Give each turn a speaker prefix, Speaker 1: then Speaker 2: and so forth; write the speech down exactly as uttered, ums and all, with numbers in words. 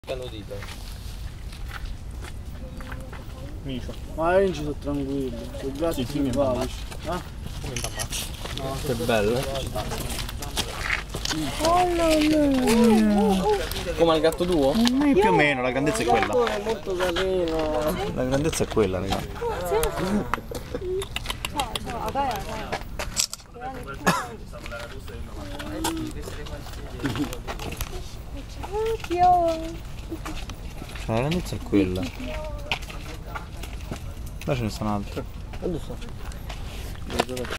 Speaker 1: Lo dito.
Speaker 2: Micio.
Speaker 3: Ma io ci sono tranquillo, sono gatti
Speaker 2: Sì, sì,
Speaker 3: simpatici. Eh?
Speaker 2: No, che bello.
Speaker 1: Come il gatto tuo?
Speaker 2: Eh, più o meno, la grandezza è quella.
Speaker 3: È molto carino.
Speaker 2: La grandezza è quella, raga. La grandezza è quella. Là ce ne sono altre.
Speaker 3: Dove sta?